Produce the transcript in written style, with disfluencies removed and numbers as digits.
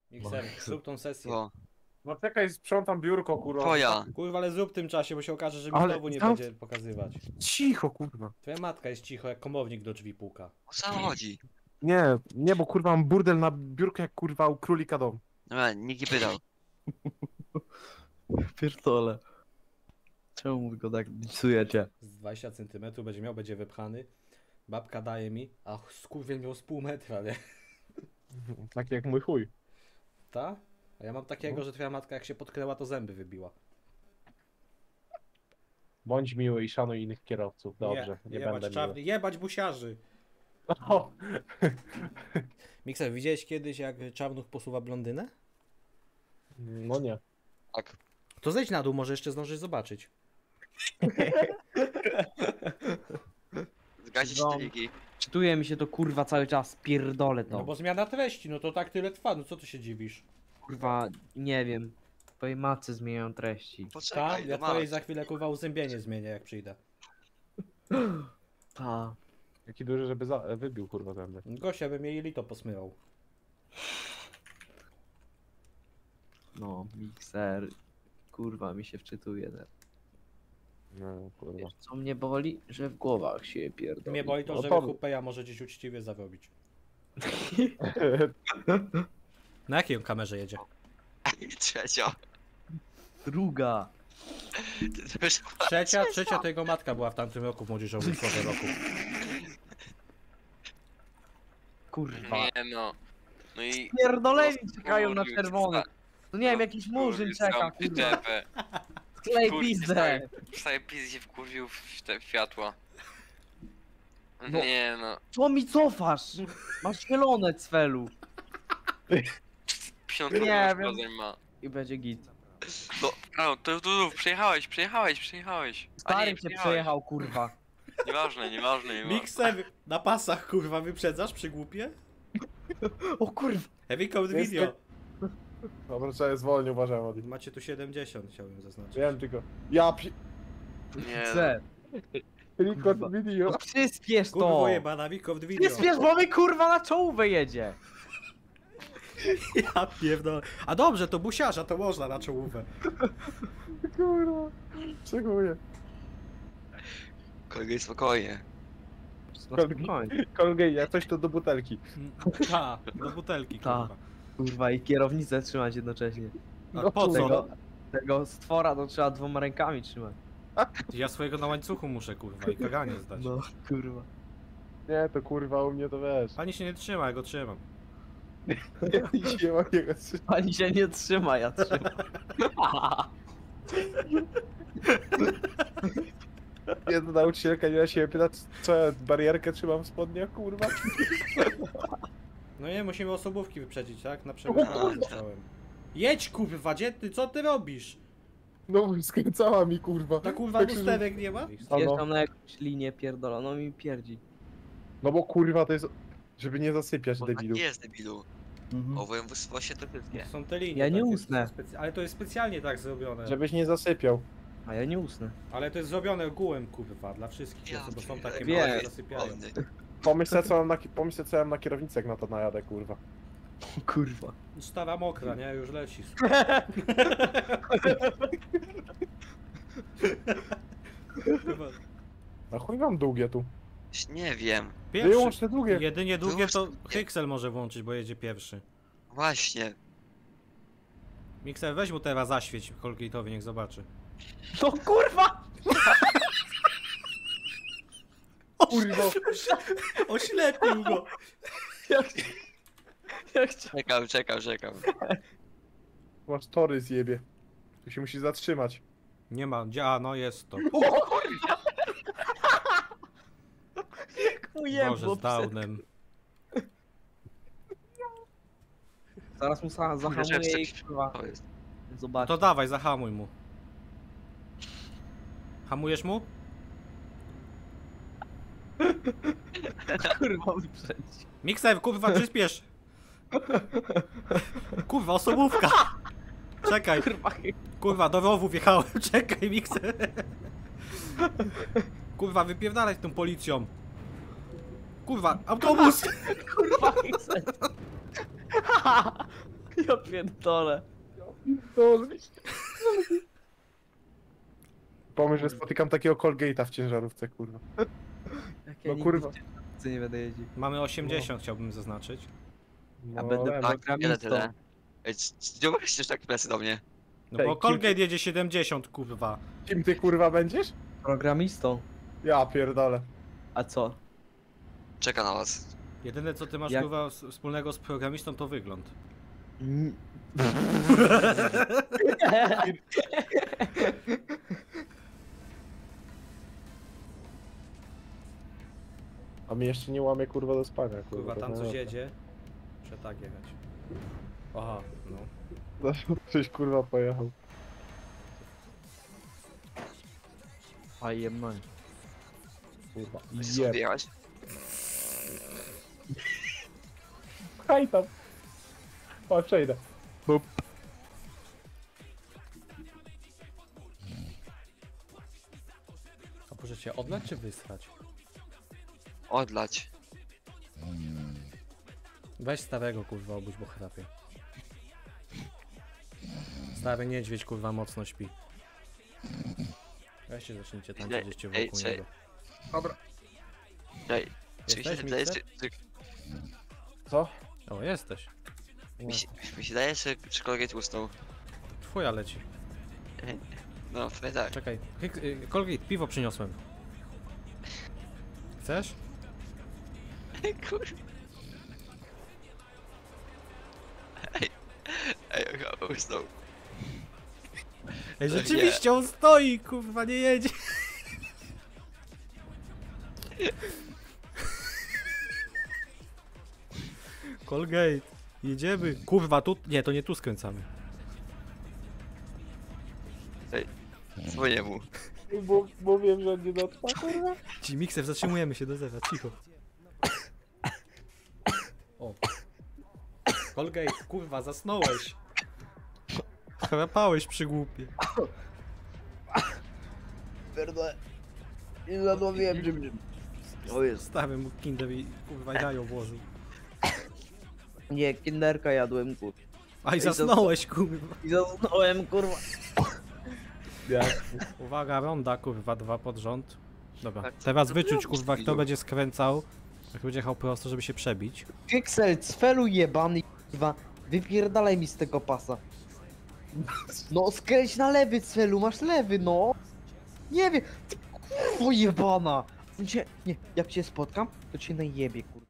Mikser, zrób tą sesję. O, No czekaj, sprzątam biurko, kurwa. twoja. Kurwa, ale zrób w tym czasie, bo się okaże, że mi Ale znowu nie tam- będzie pokazywać. Cicho, kurwa. Twoja matka jest cicho, jak komownik do drzwi puka. O co chodzi? Nie, bo kurwa mam burdel na biurku jak kurwa u królika dom. Dobra, nikt nie pytał. Pierdolę. Czemu go tak psujecie? Z 20 cm będzie miał, będzie wypchany. Babka daje mi, a skurwiel miał z pół metra, nie? Tak jak mój chuj. Ta? A ja mam takiego, że twoja matka jak się potknęła, to zęby wybiła. Bądź miły i szanuj innych kierowców. Dobrze, nie jebać będę czarny, jebać busiarzy. miły. O, Mikser, widziałeś kiedyś jak Czarnuch posuwa blondynę? no nie. Tak. To zejdź na dół, może jeszcze zdążysz zobaczyć. Zgadzić No. te ligi. Czytuje mi się to kurwa cały czas, pierdolę to. No bo zmiana treści, no to tak tyle trwa, no co ty się dziwisz? Kurwa, nie wiem. Twojej matce zmieniają treści. Tak? Poczekaj, Ja no twojej masz. za chwilę kurwa uzębienie zmienię jak przyjdę. Ta. Jaki duży, żeby wybił kurwa zęby. Gosia by mnie jelito posmywał. No, mikser. Kurwa, mi się wczytuje. No kurwa. Wiesz, co mnie boli? Że w głowach się pierdoli. Mnie boli to, No że to- Hupeja może gdzieś uczciwie zarobić. Na jakiej on kamerze jedzie? Trzecia. Druga. Trzecia to jego matka była w tamtym roku w młodzieżowym słowie roku. Kurwa. Nie no. No i... Pierdoleni czekają na Kurwa, czerwone. No nie wiem, jakiś murzyn czeka, kurwa. Sklej pizdę. Wstaje pizdy się wkurwił w te światła. No. Nie no. Co mi cofasz? Masz zielone, cwelu. Piątkę Nie wiem. uszkodzeń ma. I będzie git. No, to przejechałeś. A Stary nie, cię przejechał, kurwa. Nieważne. Mikser, na pasach kurwa wyprzedzasz przy głupie? O kurwa. Heavy Code Jest Video. Dobra, trzeba je zwolnić, uważaj Wody. Macie tu 70, chciałbym zaznaczyć. Wiem tylko. Ja Nie. Chcę. Record Kurwa. video. No przyspiesz to. Kurwa jebana, Heavy Code Video. Przyspiesz, bo mi kurwa na czołówę jedzie. Ja pierdolę. A dobrze, to busiarza, to można na czołówę. Kurwa. Czekuję. Kolej spokojnie. No spokojnie. Kolgej, jak coś to do butelki. Ta, do butelki Ta. kurwa. Kurwa i kierownicę trzymać jednocześnie. A po co? Tego stwora to trzeba 2 rękami trzymać. Ja swojego na łańcuchu muszę kurwa i kaganie zdać. No kurwa. Nie, to kurwa u mnie to wiesz. Pani się nie trzyma, ja go trzymam. Nie ma jego Pani się nie trzyma, ja trzymam. Jedna nauczycielka nie się pytać, co ja barierkę trzymam w spodniach, kurwa. No nie, musimy osobówki wyprzedzić, tak? Na przykład zacząłem. Jedź kurwa, dzietny, co ty robisz? No skręcała mi, kurwa. Ta kurwa Tak się- lusterek nie ma? Wjeżdżam na jakąś linię pierdoloną mi pierdzi. No bo kurwa to jest, żeby nie zasypiać Bo debilu. tak jest, debilu. O województwo się to wszystkie. Są te linie. Ja nie takie, usnę. Ale to jest specjalnie tak zrobione. Żebyś nie zasypiał. A ja nie usnę. Ale to jest zrobione ogółem kurwa, dla wszystkich Ja osób, bo są takie Wiem. małe, zasypiają. Pomyśl co mam na kierownicę, jak na to najadę, kurwa. O kurwa. Stara mokra, nie? Już leci. A chuj mam długie tu. Nie wiem. Wyłącz Pierwszy. te długie. Jedynie długie to Wyłącz te- Hyxel może włączyć, bo jedzie pierwszy. Właśnie. Mikser, weź mu teraz zaświeć Colgate'owi, niech zobaczy. No kurwa! Kurwa. Oślepił go! Jak cię... Czekam. Masz tory zjebie. Tu się musi zatrzymać. Nie ma, a no jest to. Jak mu jebło Boże, z Downem. Zaraz mu zahamuję i kurwa. To jest. Zobacz. To dawaj, zahamuj mu. Hamujesz mu? Kurwa wyprzedzi. Mikser, kurwa, przyspiesz! Kurwa, osobówka! Czekaj, Kurwa. kurwa, do rowu wjechałem, czekaj, Mikser! Kurwa, wypierdalaj z tą policją! Kurwa, autobus! Kurwa. Ja pierdolę. Pomyśl, że spotykam takiego Colgate'a w ciężarówce, kurwa. Jak No nigdy kurwa. w ciężarówce nie będę jeździł. Mamy 80, chciałbym zaznaczyć. Ja No, będę wiem, Tak, tyle, programistą. tyle. Ej, nie mówisz tak plecy do mnie. No Ej, bo kim Colgate jedzie 70, kurwa. kim ty kurwa będziesz? Programistą. Ja pierdolę. A co? Czeka na was. Jedyne co ty masz Jak- kurwa wspólnego z programistą to wygląd. Mm. A mnie jeszcze nie łamie kurwa do spania, kurwa. Kurwa to tam coś najlepsze. jedzie. Trzeba tak jechać. Aha, no. Coś kurwa pojechał. A jemno. Kurwa. Chcesz Jeb. sobie jechać? Haj tam. O, przejdę. Bup. A proszę cię odlać czy wysrać? Odlać. Weź starego kurwa obudź, bo chrapie. Stary niedźwiedź kurwa mocno śpi. Weźcie zacznijcie tam Ej, gdzieś ej, wokół czekaj. niego. Dobra. Ej, czy mi się Jesteś, wydaje, Mikser? Co? O, jesteś. mi się wydaje, że Colgate usnął. Twoja leci. No, w sumie tak. Czekaj. Colgate, piwo przyniosłem. Chcesz? Kurwa. Ej, chyba usnął. Ej, rzeczywiście on stoi, kurwa, nie jedzie. Colgate, jedziemy. Kurwa, tu... Nie, to nie tu skręcamy. Dzwonię mu. Bo wiem, że on nie dotrwa, kurwa. Ci mikser, zatrzymujemy się do zera, cicho. O. Colgate, kurwa, zasnąłeś. Chrapałeś przy głupie. Pierdolę. Nie zadłowiłem, że mnie... O jest. Stary mu kinder i kurwa jajo włożył. Nie, kinderka jadłem, kurwa. Aj, zasnąłeś, kurwa. I zasnąłem, kurwa. Uwaga, ronda, kurwa, 2 pod rząd. Dobra, Tak, teraz co wyczuć, robisz, kurwa, kto Filu? będzie skręcał. Jak będzie jechał prosto, żeby się przebić. Pixel, cfelu jebany, kurwa. Wypierdalaj mi z tego pasa. No, skręć na lewy, cfelu, masz lewy, no. Nie wiem, ty kurwo jebana. Nie, jak cię spotkam, to cię najebie, kurwa.